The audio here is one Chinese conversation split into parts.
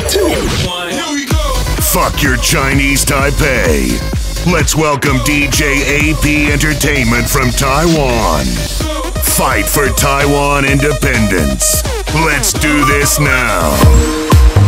2, 1, here we go. Fuck your Chinese Taipei. Let's welcome DJ AP Entertainment from Taiwan. Fight for Taiwan independence. Let's do this now.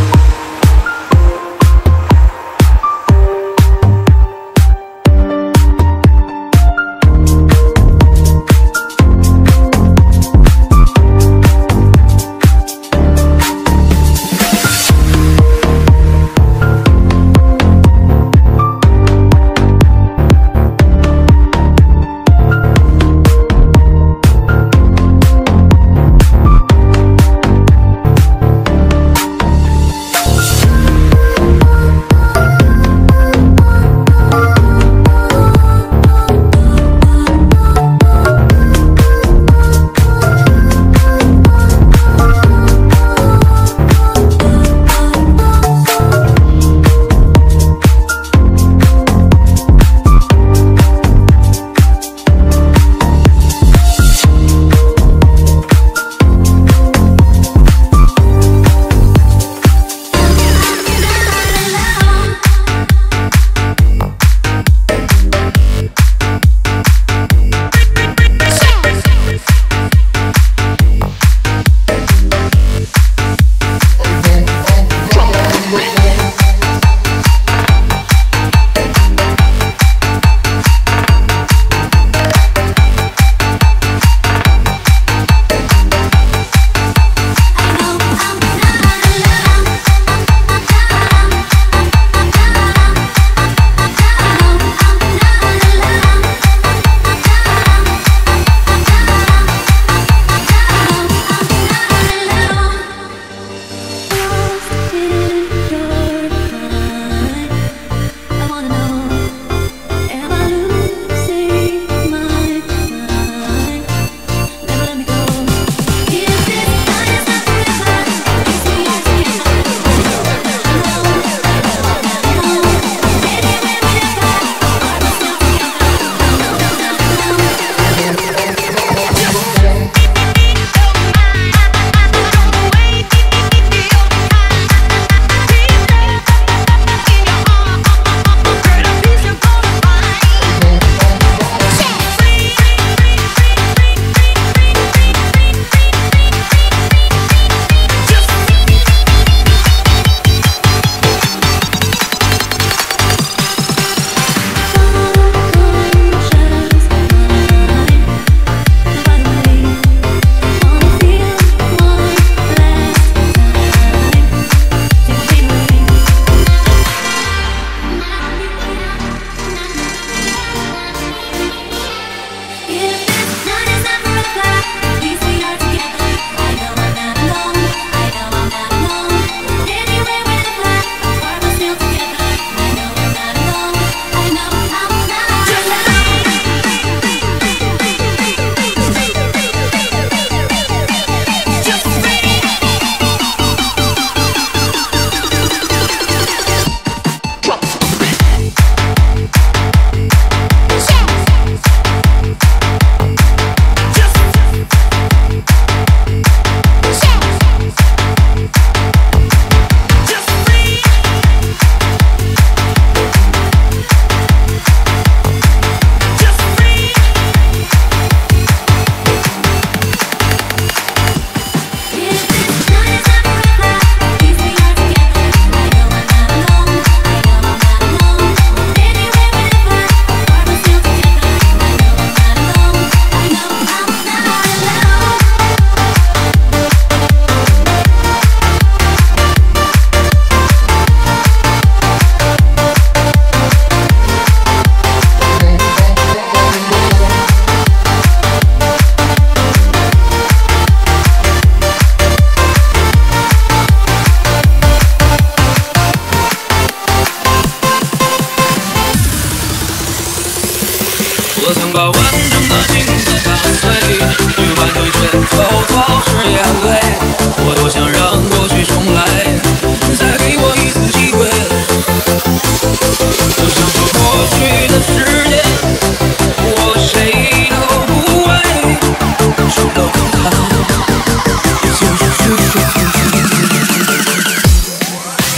我曾把完整的镜子打碎，欲挽回却偷偷是眼泪。我多想让过去重来，再给我一次机会。我想说过去的时间，我谁都不为，直到看看，就是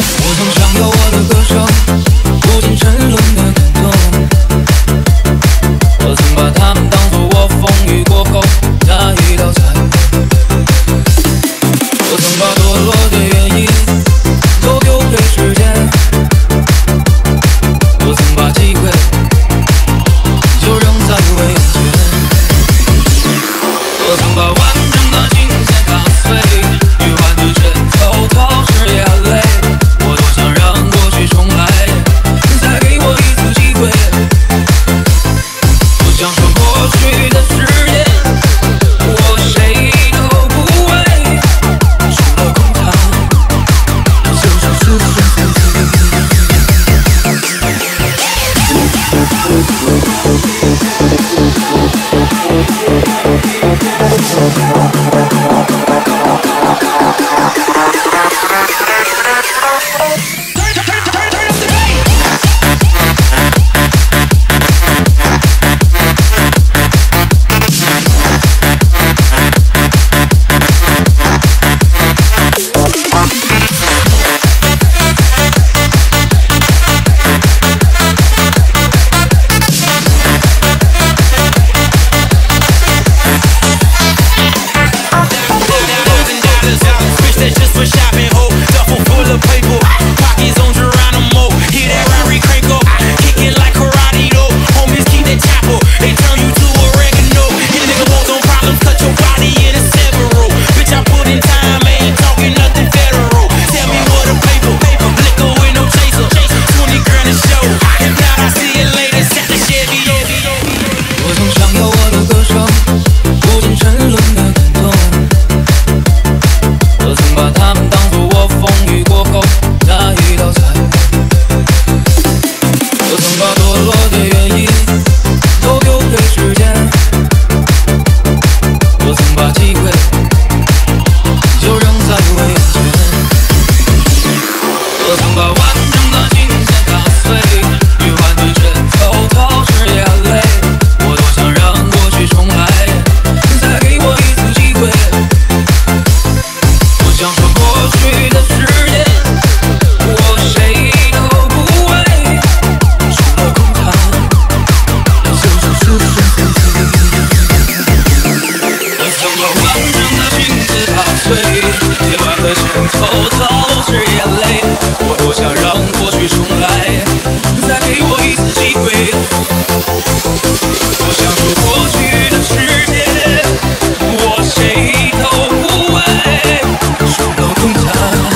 是眼泪，我多想让过去重来，再给我一次机会。我想说过去的世界，我谁都不爱，说到空谈，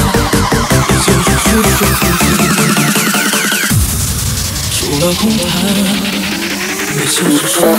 除了空谈，也就是说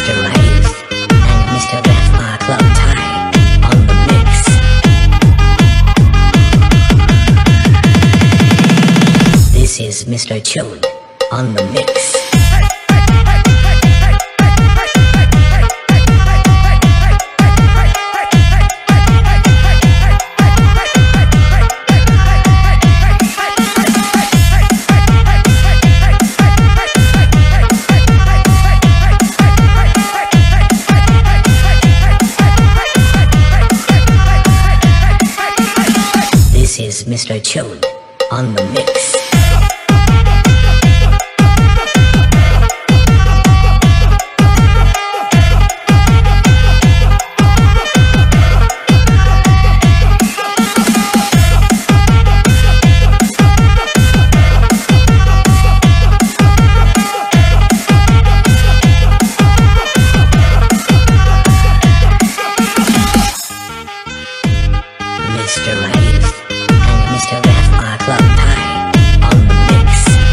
Mr. Right and Mr. Left are Club Tie on the mix. This is Mr. Chode on the mix. Mr. Chode on the mix. Mr. Right and Mr. Left are Club Tie on the mix.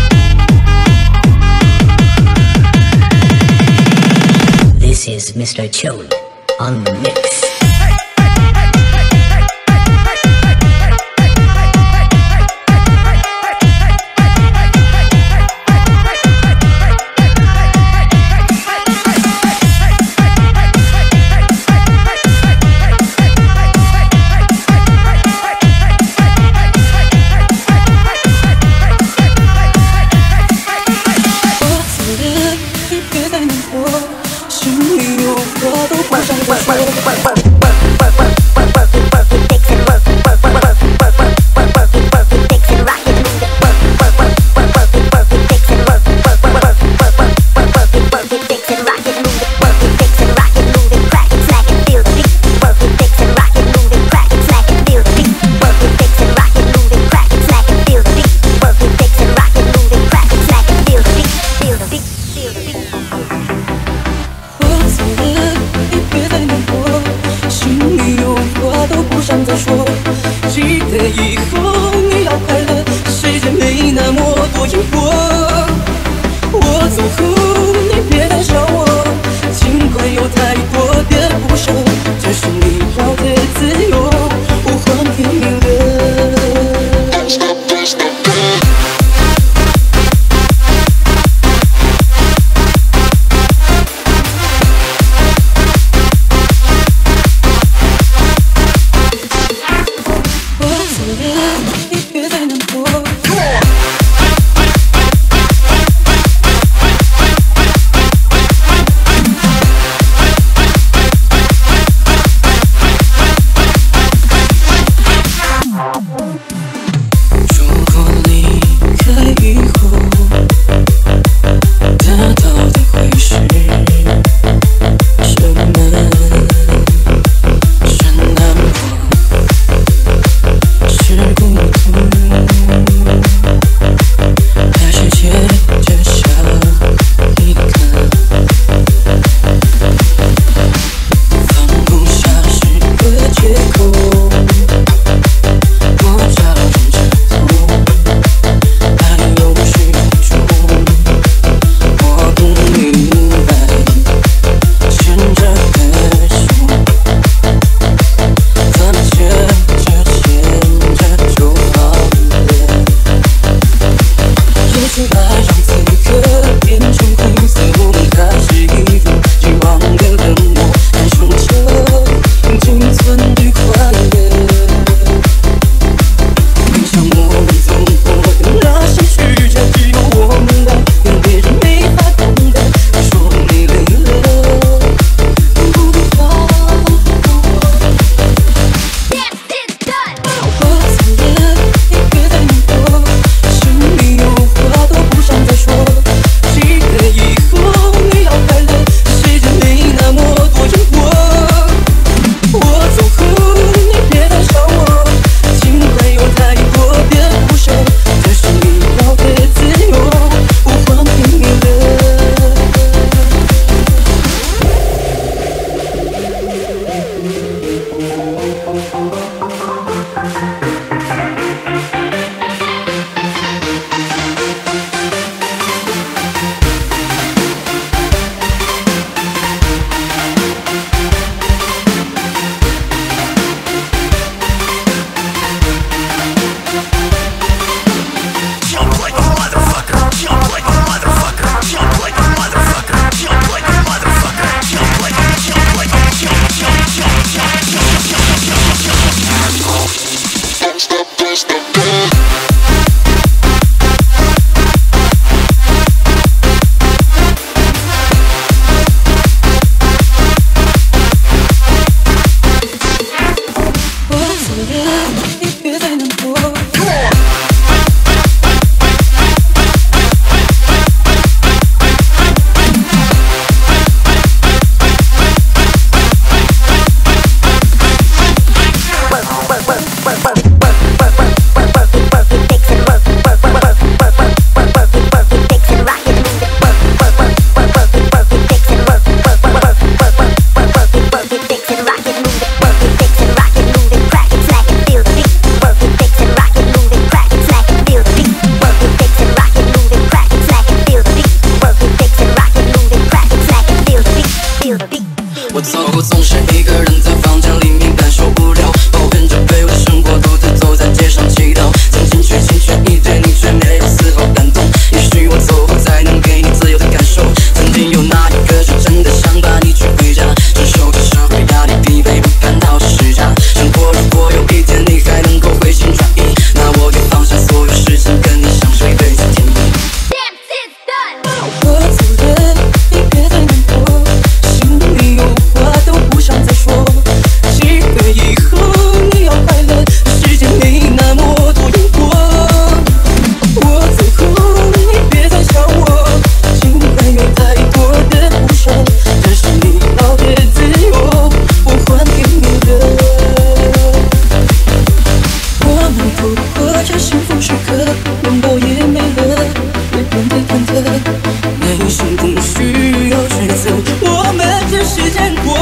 This is Mr. Chode on the mix. 总是一个人在房间里面感受无聊，抱怨着卑微的生活，独自走在街上祈祷。曾经去倾全意对你，却没有丝毫感动。也许我走后才能给你自由的感受。曾经有那一刻是真的想把你娶回家，承受着社会压力，疲惫不堪到时差。想过如果有一天你还能够回心转意，那我愿放下所有事情，跟你享受一辈子甜蜜。 我走了，你别再难过，心里有话都不想再说。几个以后你要快乐，世界没那么多因果。我走后，你别再想我，心还有太多的不舍，这是你要的自由，我还给你的。我们度过这幸福时刻，拥抱也没了，也变得忐忑。内心不需要抉择，我们只是见过。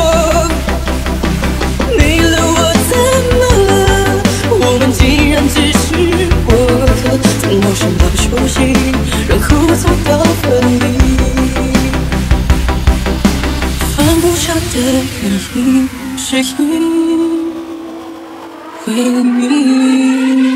没了我怎么了？我们既然只是过客，从陌生到熟悉，然后走到分离。放不下的原因是因为你。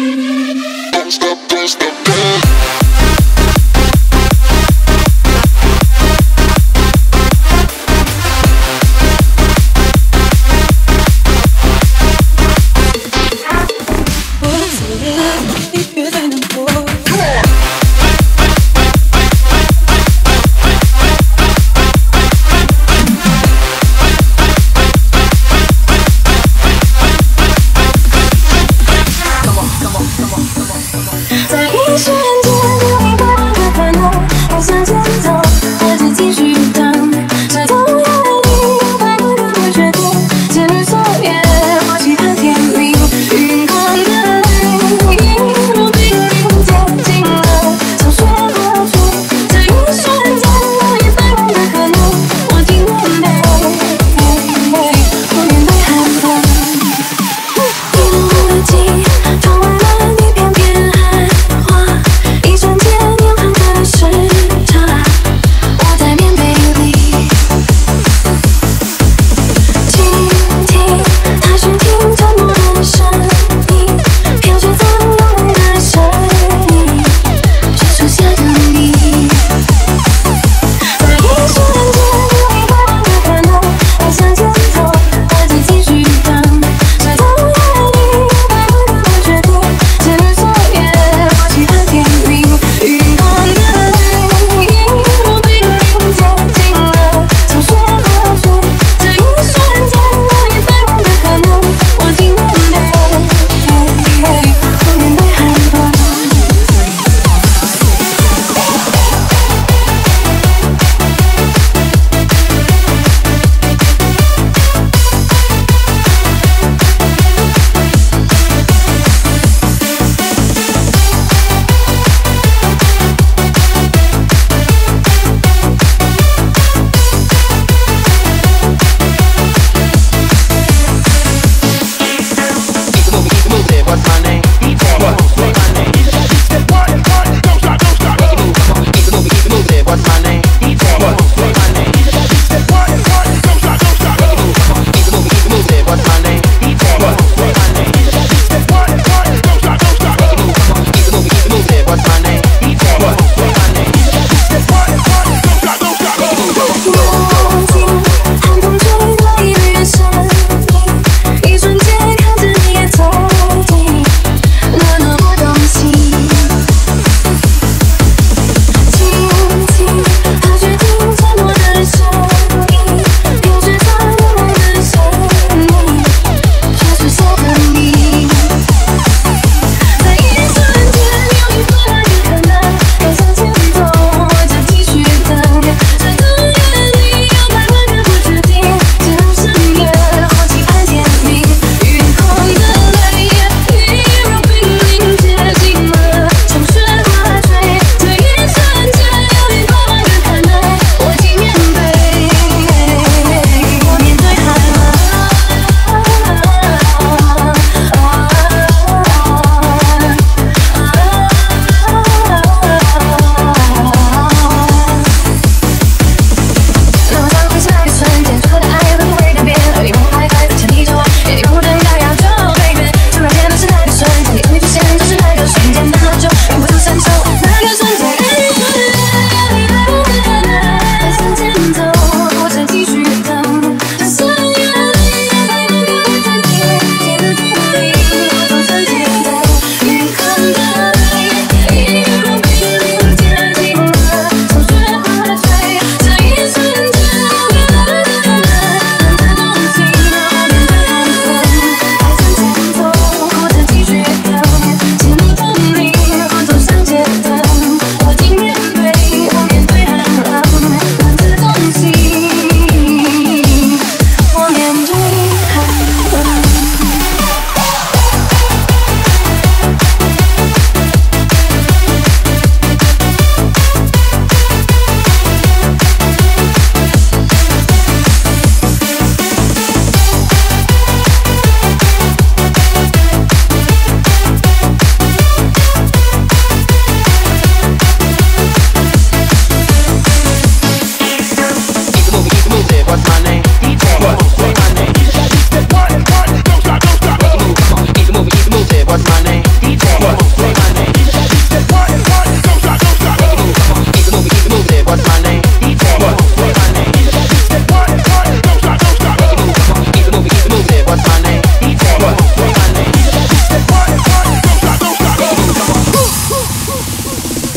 我走了，你别再难过。在你身边。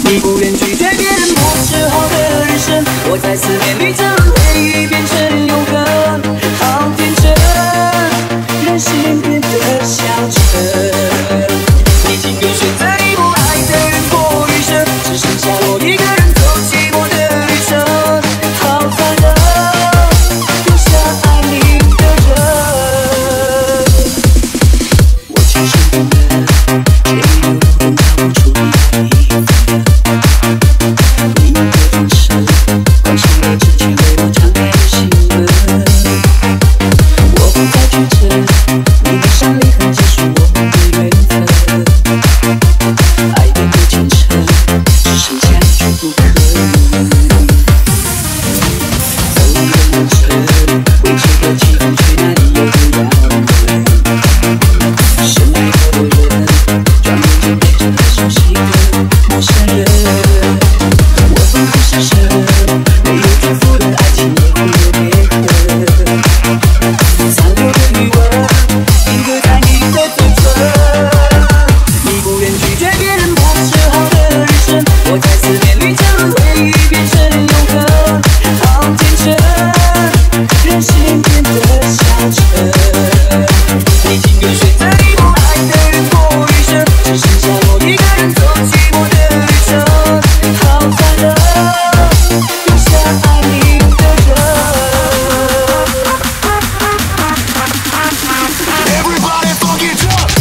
你不愿拒绝别人不适好的人生，我在思念里将回忆变成永恒。好天真，任性变得消沉。你情愿选择一不爱的人过余生，只剩下我一个人走寂寞的旅程。好烦的，留下爱你的人。我轻声的却又能逃不出你的你的眼神，关上了之前为我敞开的心门。我不再拒绝你的伤离痕，结束我们的缘分。爱变得虔诚，只剩下一句不可能。走一个人生，未知的气氛去哪里又不要问。深爱过的人，转眼间变成了熟悉的陌生人。我奋不顾身，没有祝福的爱情也会有裂痕。残留的余温，定格在你的嘴唇。你不愿拒绝别人不适好的人生，我在思念里将回忆变成永恒。好天真，任性变得消沉。你情愿选择一不爱的人过余生，只剩下我一个人走寂寞的旅程。好烦的，留下爱你的人。 Everybody fucking jump!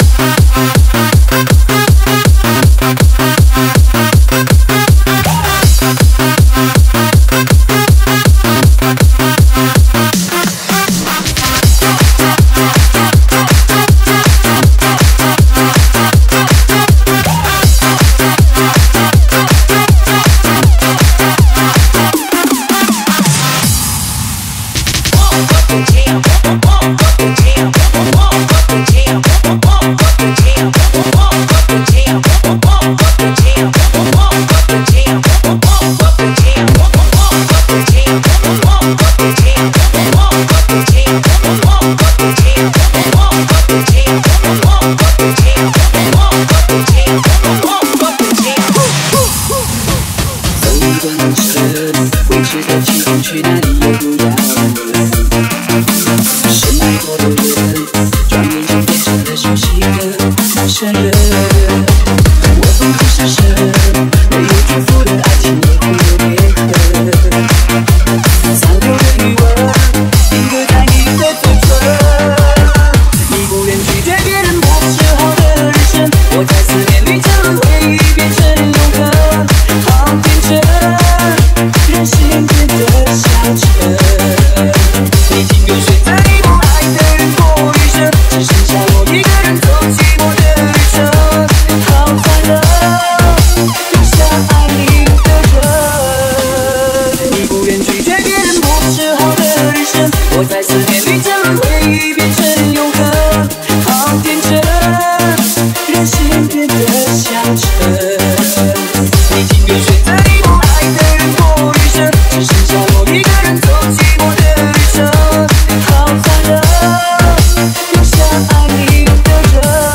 走一段路程，未知的气氛去哪里也不要问。深爱过的人，转眼间变成了熟悉的陌生人。我奋不顾身，没有祝福的爱情也会有裂痕。残留的余温，定格在你的嘴唇。你不愿拒绝别人不适好的人生，我在思念里将回忆变成永恒。好天真，任性变得消沉。你情愿选择一不爱的人过余生，只剩下我一个人走寂寞的旅程。好烦的，留下爱你的人。你不愿拒绝别人不适好的人生，我在思念里将回忆变成永恒。好天真，任性变得消沉。你情愿选择一不爱的人过余生，只剩下我一个人走寂寞的旅程。好烦的，留下爱你的人。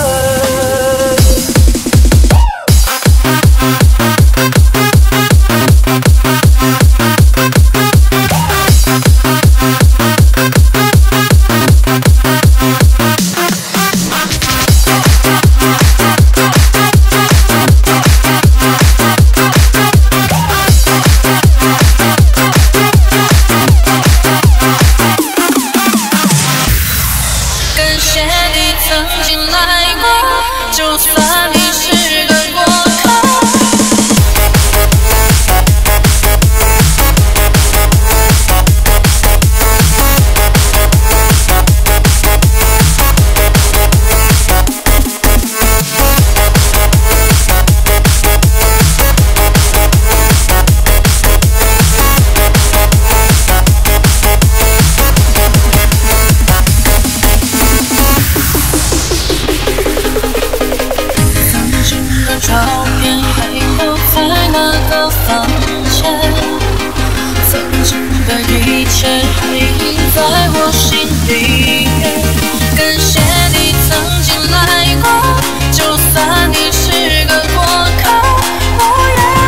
感谢你曾经来过，就算你是个过客。照片还留在那个房间，曾经的一切还印在我心里面。感谢你曾经来过，就算你是个过客，我也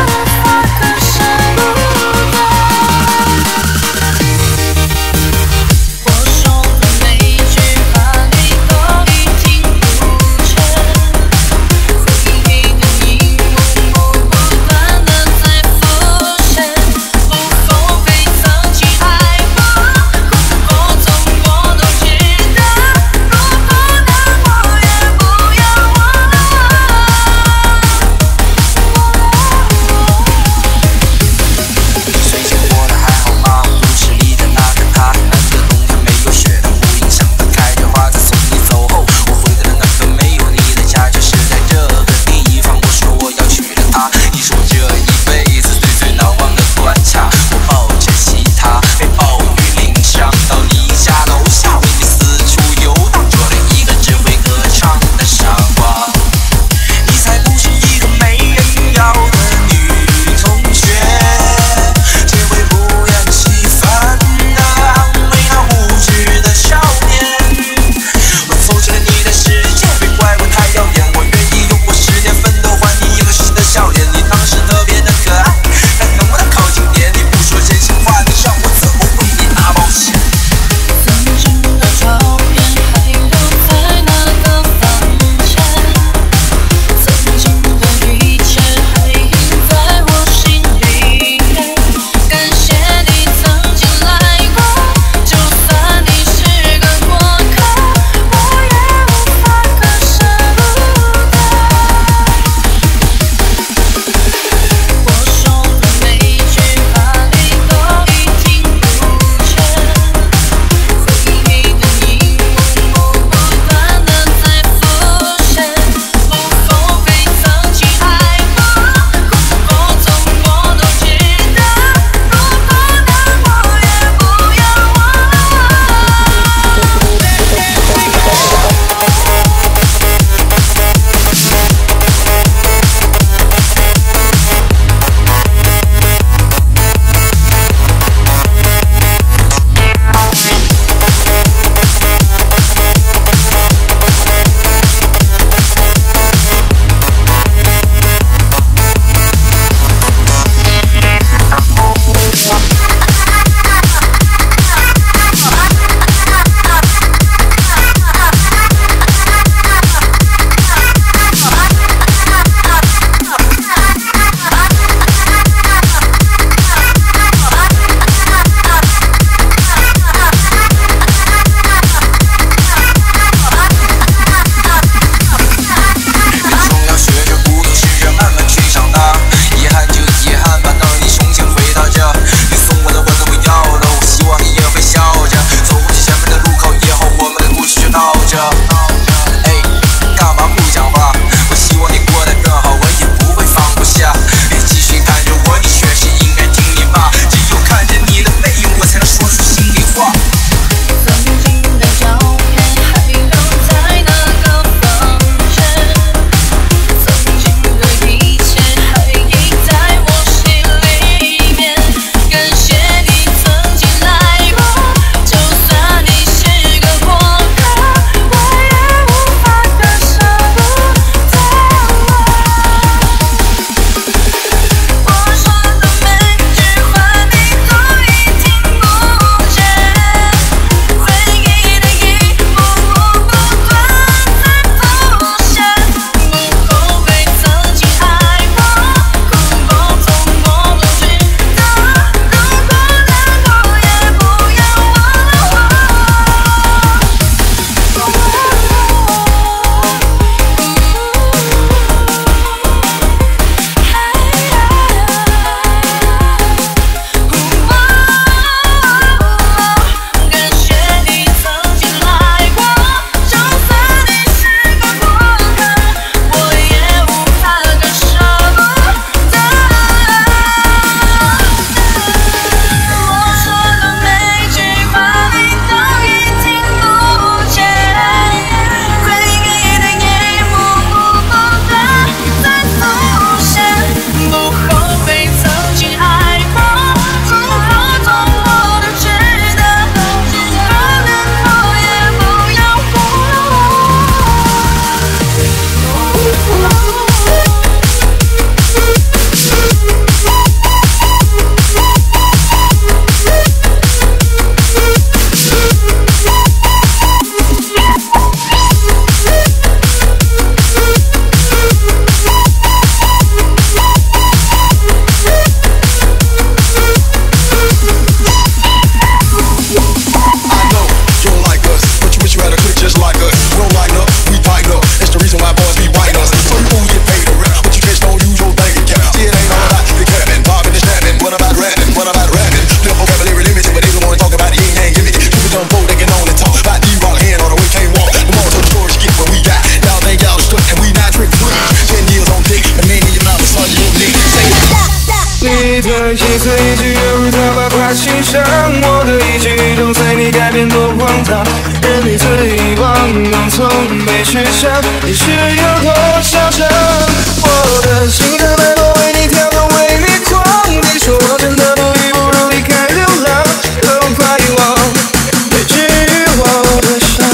我的一举一动随你改变多荒唐，人类最遗忘能从没去想你是有多嚣张。我的心在脉搏为你跳动为你狂，你说我真的不义不如离开流浪，可无法遗忘被治愈我的伤。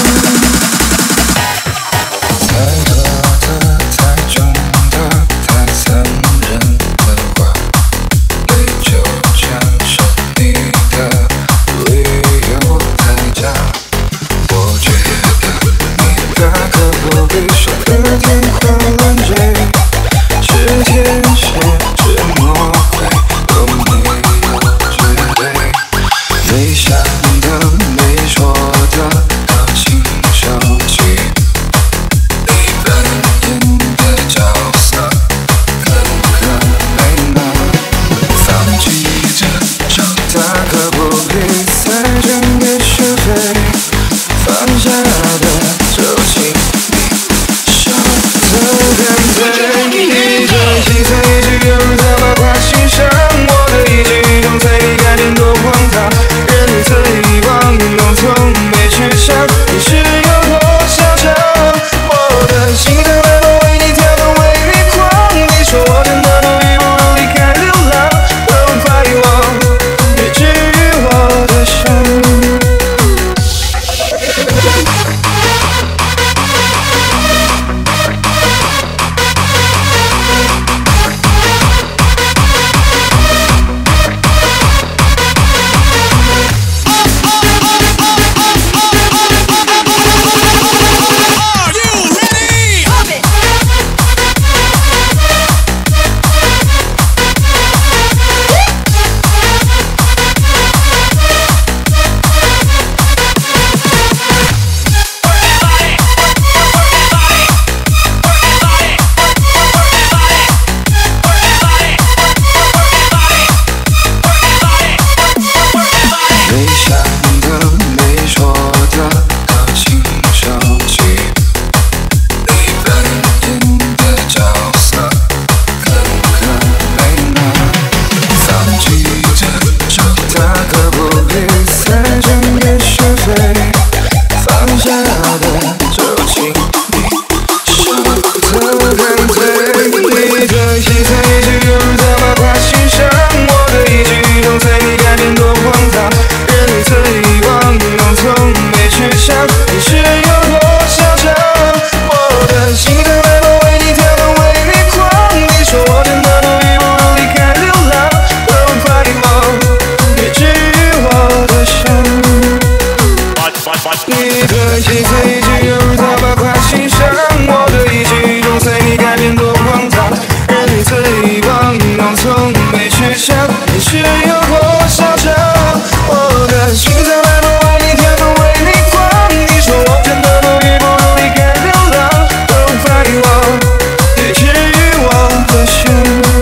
太多的太重的太残忍的话，被纠缠是你的理由太假。我觉得你大可不必说得天花乱坠，是天使是魔鬼都没有绝对，没想的没说的都请收起，你扮演的角色可不可悲呢？放弃这场大可不必再争辩是非，放下的就请你收得干脆。你的细碎一句犹如刀疤划心上，我的一举一动随你改变多荒唐，人类最遗忘能从没去想你是有多嚣张。我的心在脉搏为你跳动为你狂，你说我真的不义不如离开流浪，我无法遗忘被治愈我的伤。没想的没说的都请收起，你扮演的角色可不可悲呢？放弃这场大可不必再争辩是非，放下的就请你收得干脆。你的细碎一句犹如刀疤划心上，我的一举一动随你改变多荒唐，人类最遗忘能从没去想你是有多嚣张。我的心在脉搏为你跳动为你狂，你说我真的不义不如离开流浪，我无法遗忘被治愈我的伤。你的细碎一句犹如刀疤划心上，我的一举一动随你改变多荒唐，人类最遗忘能从没去想你是有多嚣张。我的心在脉搏为你跳动为你狂，你说我真的不义不如离开流浪，我无法遗忘被治愈我的伤。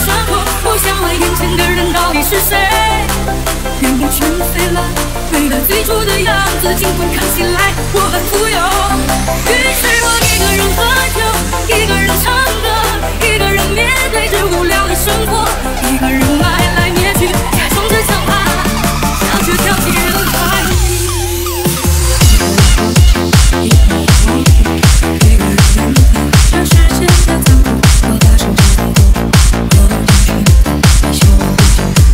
刷过，我想问眼前的人到底是谁？面目全非了，回到最初的样子，尽管看起来我很富有。于是我一个人喝酒，一个人唱歌，一个人面对着无聊的生活，一个人爱来灭去，假装着想他，笑着跳进人海里。一个人忘记，一个人面对这世界的残酷，我大声着动作，我不进去，你希望不进去。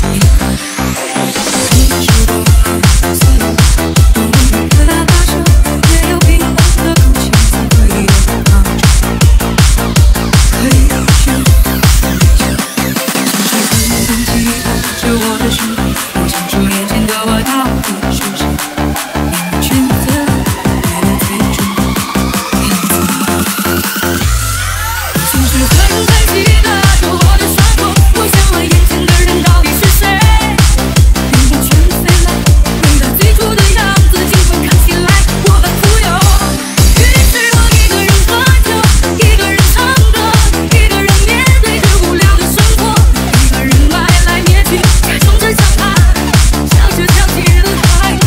你是我的所有，多么远的大声，也有冰冷的空气才可以有抗拒，可以有趣，像是很生气着我的身体，我想说眼前的我到底是谁？选择为了最终样子，像是很生气的着我的刷过，我想问眼前的人到底是谁？面目全非了，回到最初的样子，尽管看起来我很富有。于是我一个人喝酒，一个人唱歌，一个人面对着无聊的生活，一个人爱来灭去，假装着想他，笑着跳进人海里。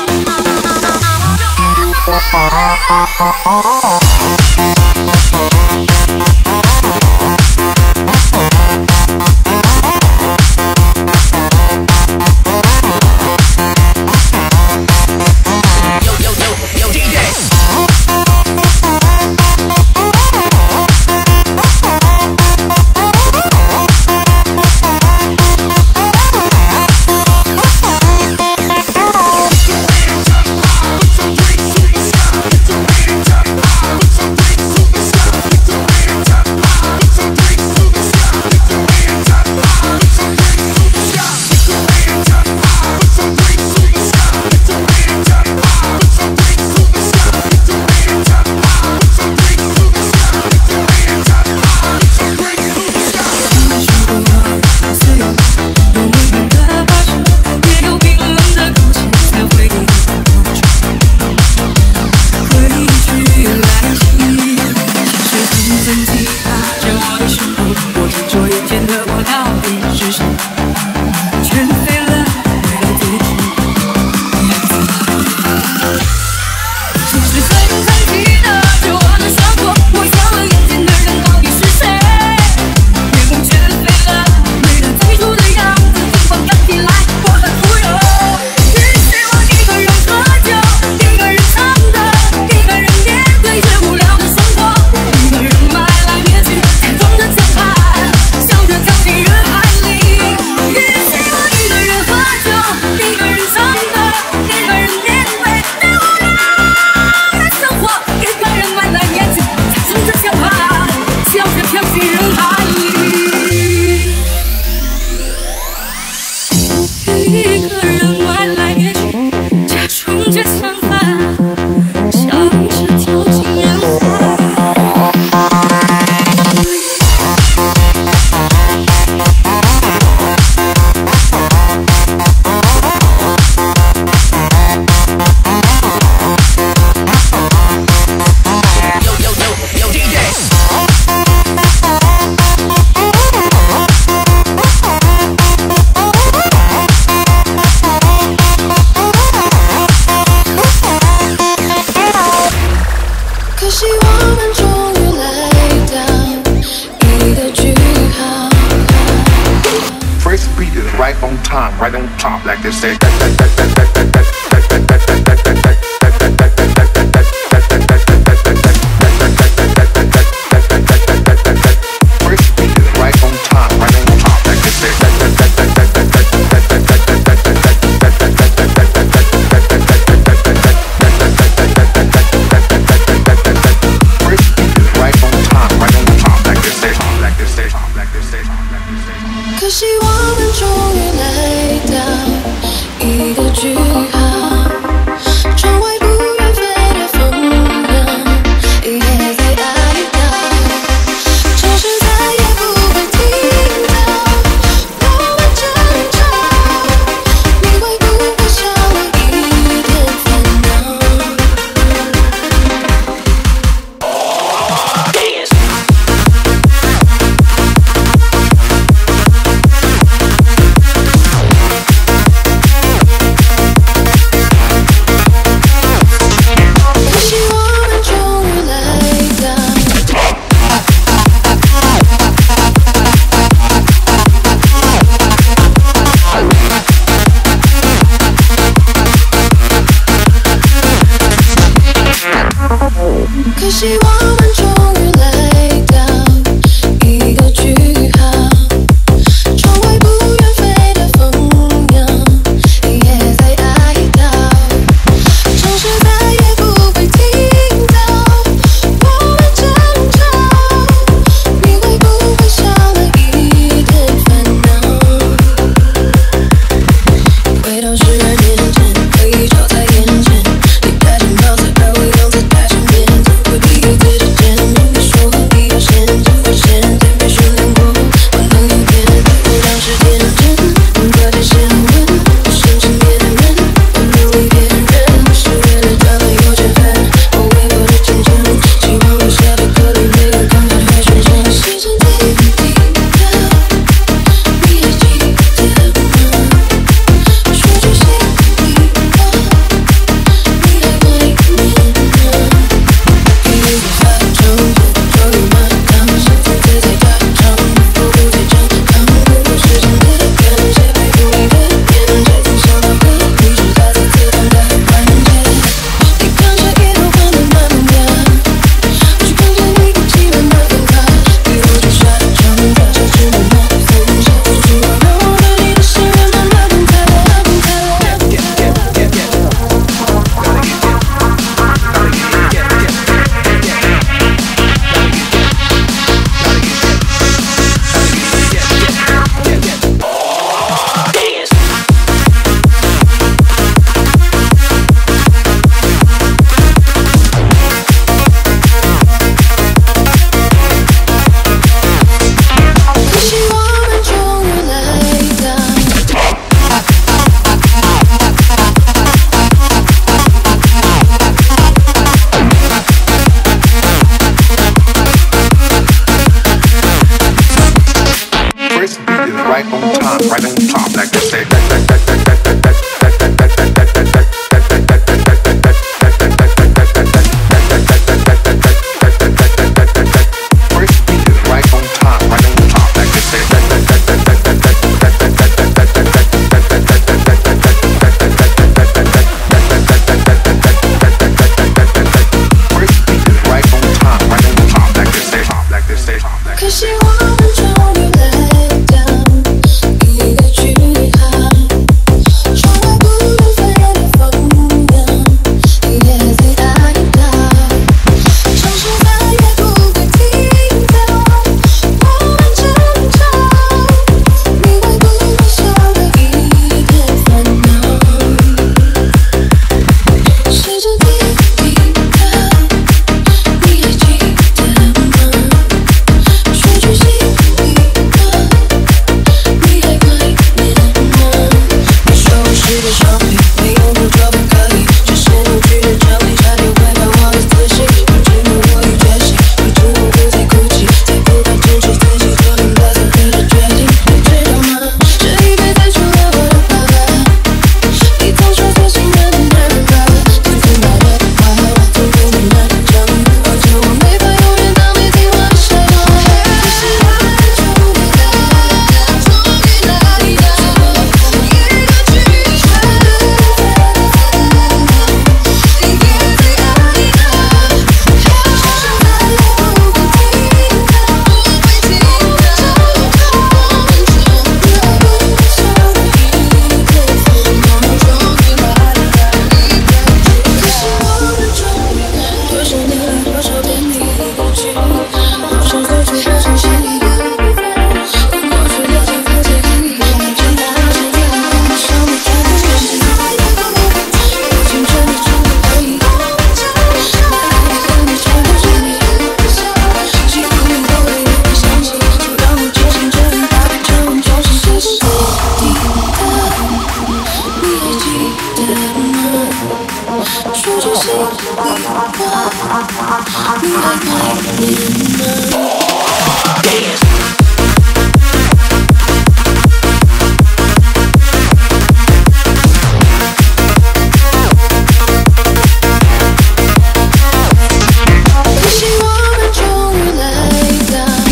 Right on time, right on top, like they say. First beat is right on time, right on top, like they say. First beat is right on time, right on top, like they say. Like they say, like they say, like they say. 可惜我们终于来到一个句号。 right on top, like they say. 可惜我们终于来到一个句号，从来不能翻越的风浪，也在打引导，城市再也不会听到我们争吵，你会不会少了一点烦恼？时针滴滴答，你还记得吗？说句心里话，你还怀念吗？你说我是个少女，没有不就不可以，这是扭曲的真理，差点毁掉我的自信。明知道我已觉醒，明知道不再哭泣，再不敢坚持自己做定了残忍的决定。你知道吗？这一辈子除了我的爸爸，你总说最信任的人吧，听听到的话，总给你那张证，而且我没法永远当没听话的小孩。可是我们终于来到，终于来到一个句号，你也在打引导，手上再也不会听到，不会听到，你会不会少了一点烦恼？终于来到一个句号，可是我们终于多少年了，多少遍你一句，多少过去，多少心里的地方，当过去的就不再回忆，长大了现在我们什么都不是，再也不会有青春的冲动回忆，我们真傻，爱和你全都是你的笑，几乎连我也不相信，就让我坚信这一把这种就是时针滴答，你还记得吗？说句心里话，你还怀念吗？可惜我们终于来到。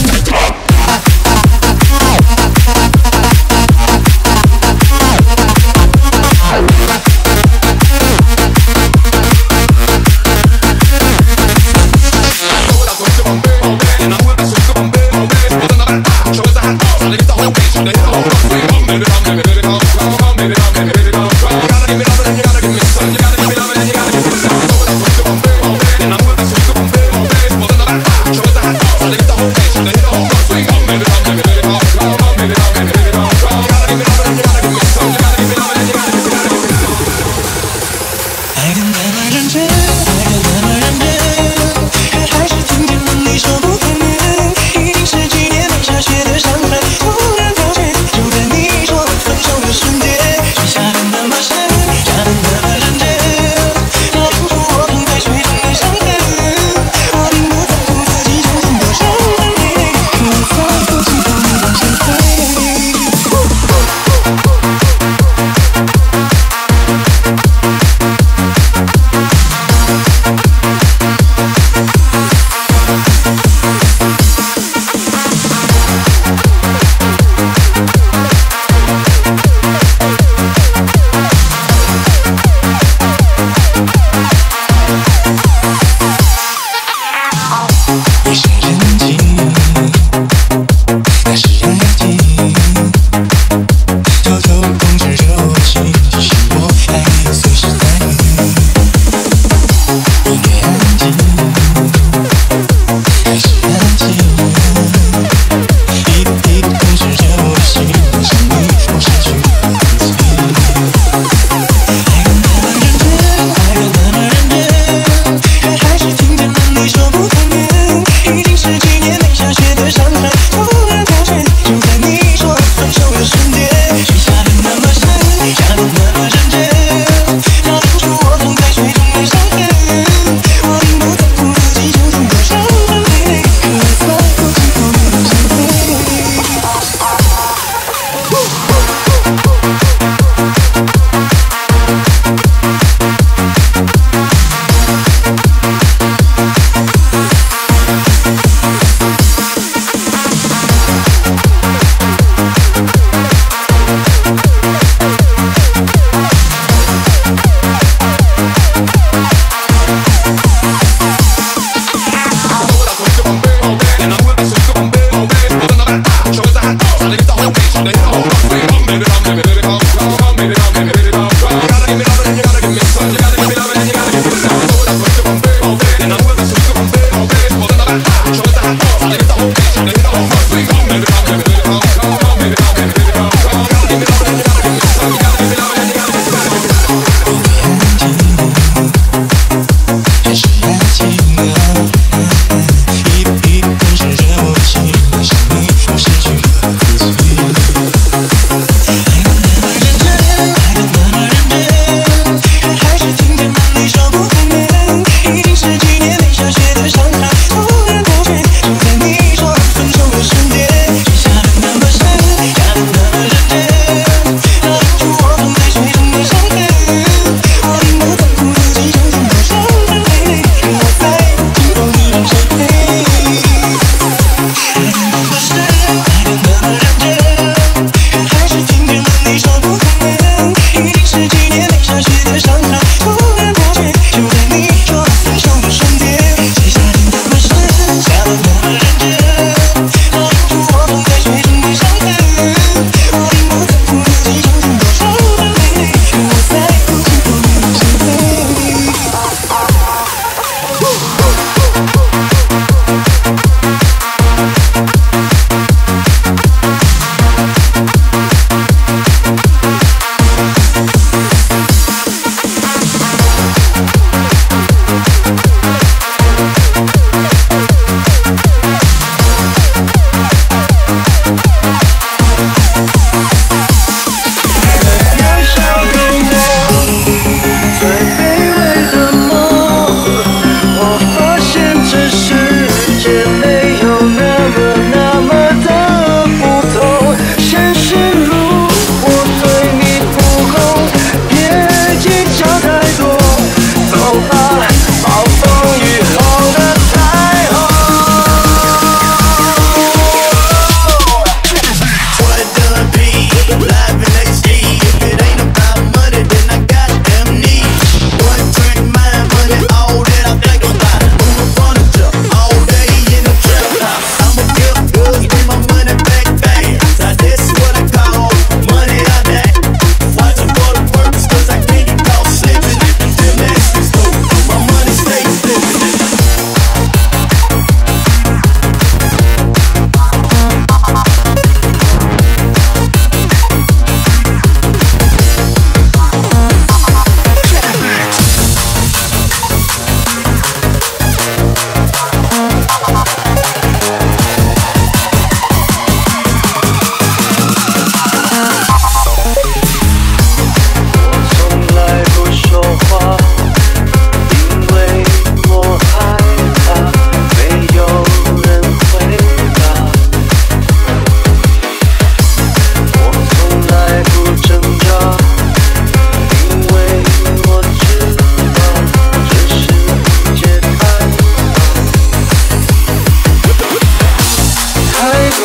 爱的那么认真，爱的那么认真，可还是听见了你说不可能。一定是几年没下雪的伤痕，突然发现，就在你说分手的瞬间，雪下的那么深，下的那么认真，它留住我躺在雪中的伤痕。我并不在乎自己究竟多伤痕，无法不知。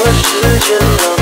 时间了。